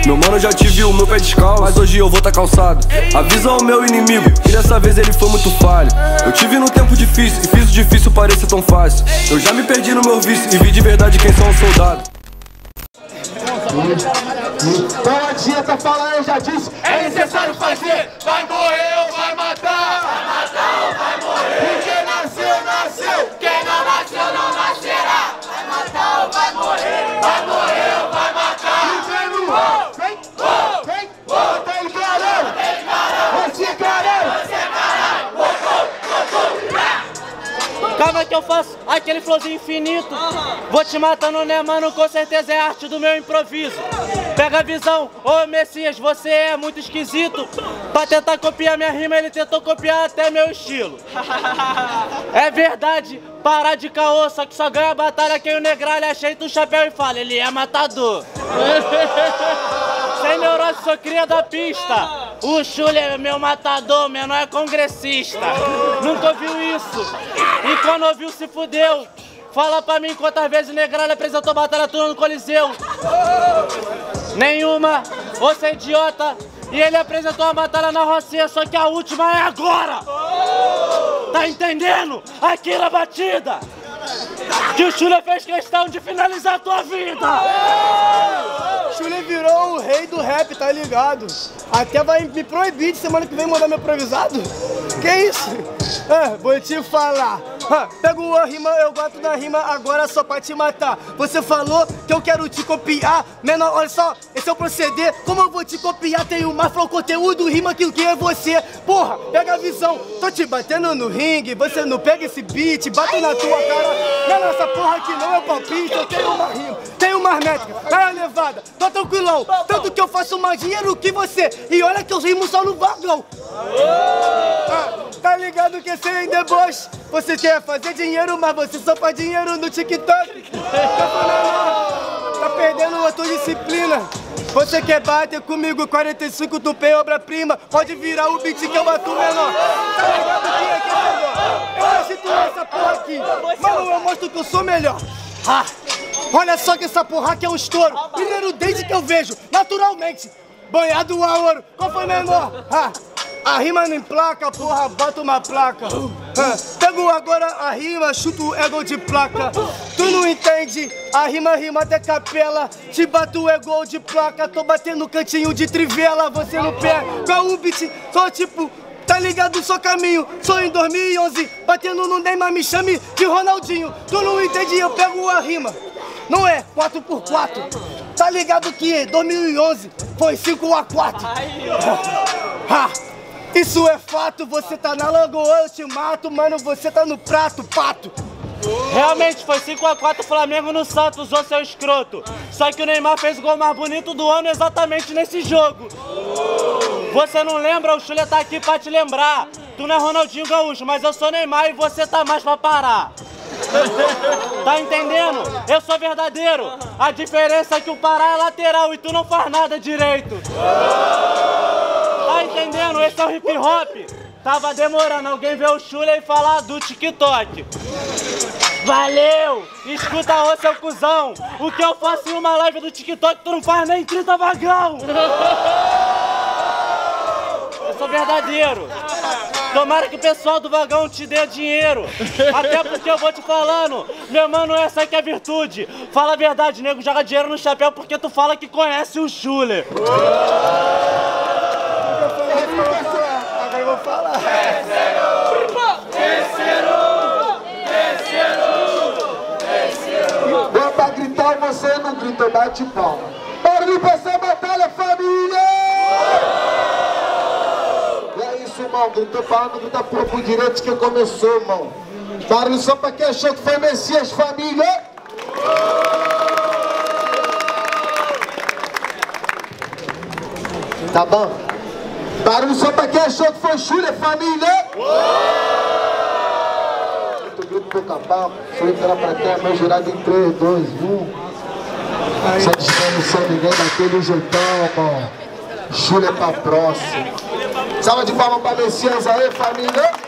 Meu mano já te viu, meu pé descalço, mas hoje eu vou tá calçado. Avisa ao meu inimigo, que dessa vez ele foi muito falho. Eu tive num tempo difícil, e fiz o difícil parecer tão fácil. Eu já me perdi no meu vício, e vi de verdade quem são os soldados. Não adianta falar, eu já disse, é necessário fazer. Vai morrer ou vai matar? Vai matar ou vai morrer? Quem nasceu, nasceu. Quem não nasceu, não nascerá. Vai matar ou vai morrer? Vai morrer ou vai matar? Dizendo vem, tá encarando. Você caramba. Calma que eu faço aquele flowzinho infinito. Vou te matando, né, mano? Com certeza é arte do meu improviso. Pega a visão, ô Messias, você é muito esquisito. Pra tentar copiar minha rima, ele tentou copiar até meu estilo. É verdade, parar de caô, só que só ganha a batalha quem o negralha ajeita o chapéu e fala, ele é matador. Sem neurose, sou cria da pista. O Chule é meu matador, menor é congressista. Nunca ouviu isso. E quando ouviu, se fudeu. Fala pra mim quantas vezes o negralha apresentou batalha tua no Coliseu. Nenhuma, você é idiota. E ele apresentou a batalha na Rocinha, só que a última é agora. Tá entendendo? Aqui na batida. Que o Chule fez questão de finalizar a tua vida. Chule virou o rei do rap, tá ligado? Até vai me proibir de semana que vem mandar meu improvisado. Que isso? Vou te falar. Pego a rima, eu gosto da rima, agora só pra te matar. Você falou que eu quero te copiar. Menor, olha só, esse é o proceder. Como eu vou te copiar? Tenho mais flow, conteúdo, rima que o que é você. Porra, pega a visão. Tô te batendo no ringue, você não pega esse beat, bato na tua cara. Não, essa porra aqui não é palpite, eu tenho uma rima, tenho mais métrica, é elevada, tô tranquilão. Tanto que eu faço mais dinheiro que você. E olha que eu rimo só no vagão. Tá ligado que esse é deboche? Você quer fazer dinheiro, mas você só faz dinheiro no TikTok. Tá perdendo a tua disciplina. Você quer bater comigo 45 do P, obra-prima? Pode virar o beat que eu bato menor. Tá ligado que é melhor? Eu agito essa porra aqui. Mano, eu mostro que eu sou melhor. Olha só que essa porra aqui é um estouro. Primeiro desde que eu vejo, naturalmente. Banhado a ouro, qual foi menor? A rima não emplaca, porra, bota uma placa. Pego agora a rima, chuto o ego de placa. Tu não entende, a rima até capela. Te bato o ego de placa, tô batendo cantinho de trivela. Você não pega o beat, só tipo, tá ligado, só caminho. Sou em 2011, batendo no Neymar, me chame de Ronaldinho. Tu não entende, eu pego a rima, não é 4x4. Tá ligado que 2011 foi 5x4. Isso é fato, você tá na lagoa, eu te mato, mano, você tá no prato, pato. Realmente foi 5x4 Flamengo no Santos, ô seu escroto. Só que o Neymar fez o gol mais bonito do ano exatamente nesse jogo. Você não lembra? O Chule tá aqui pra te lembrar. Tu não é Ronaldinho Gaúcho, mas eu sou Neymar e você tá mais pra parar. Tá entendendo? Eu sou verdadeiro. A diferença é que o Pará é lateral e tu não faz nada direito. Tá entendendo? Esse é o hip hop. Tava demorando alguém ver o Chule e falar do TikTok. Valeu! Escuta, ô seu cuzão. O que eu faço em uma live do TikTok tu não faz nem 30 vagão. Eu sou verdadeiro. Tomara que o pessoal do vagão te dê dinheiro. Até porque eu vou te falando, meu mano, essa aqui é virtude. Fala a verdade, nego, joga dinheiro no chapéu porque tu fala que conhece o Chule. Agora eu vou falar. Deu pra gritar, você não grita, bate palma. Barulho pra essa batalha, família! Irmão, gritou pra alma, grita pro direito que começou, irmão. Barulho só pra quem achou que foi Messias, família. Tá bom? Barulho só pra quem achou que foi Chule, família. Muito grito, pouca palma. Foi pela plateia, meu jurado em 3, 2, 1. Só desvendo sem ninguém daquele jeitão, irmão. Chule é pra próxima. Salva de palmas pra Messias aí, família.